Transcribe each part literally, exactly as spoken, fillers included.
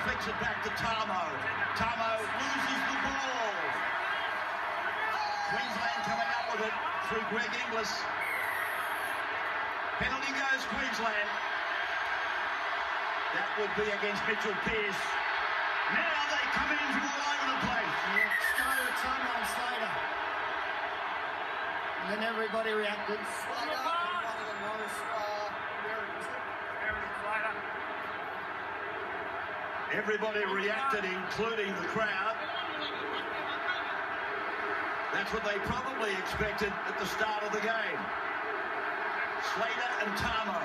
flicks it back to Tamo. Tamo loses the ball. Queensland coming up with it through Greg Inglis. Penalty goes Queensland. That would be against Mitchell Pearce. Now they come in from all over the place. Yeah, started Tamo and Slater. And then everybody reacted. Slater and one of them was, uh, Slater. Everybody reacted, including the crowd. That's what they probably expected at the start of the game. Slater and Tamo.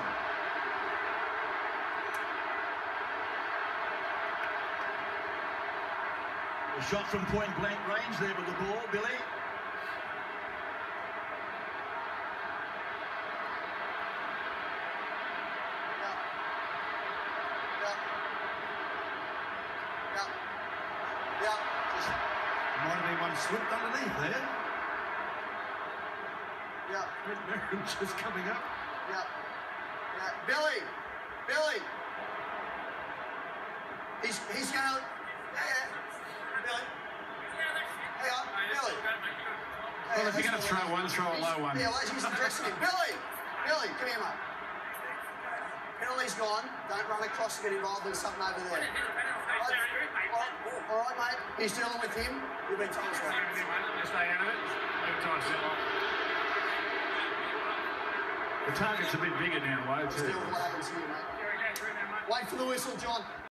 A shot from point blank range there with the ball, Billy. Yeah, just Might have been one slipped underneath there. yeah, Brett Merrin just coming up. yeah, yeah. Billy, Billy. He's he's gonna. Yeah, Billy. Hang on, Billy. Hey, Well, if you're going to let's- throw one, throw a low one. Yeah, let's use the dressing him. Billy, Billy, come here, mate. Penalty's gone. Don't run across and get involved in something over there. All right, all right, mate. He's dealing with him. You've been told so. Stay out of it. The target's a bit bigger now, Lowe, too. Still what happens here, mate. Wait for the whistle, John.